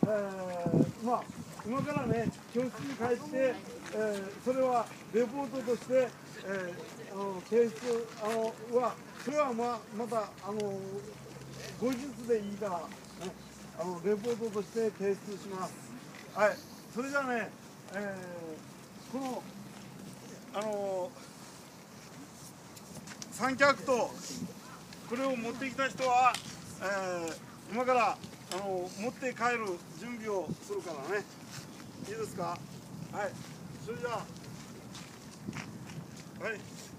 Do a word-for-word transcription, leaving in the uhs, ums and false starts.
ー、まあ今からね教室に帰って、えー、それはレポートとして、えー、あの提出あのはそれはまあまたあの後日でいいから、ね、あのレポートとして提出します。はい、それじゃあね、えー、このあの三脚とこれを持ってきた人は、えー、今からあの持って帰る準備をするからね。いいですか？はい。それじゃあ、はい。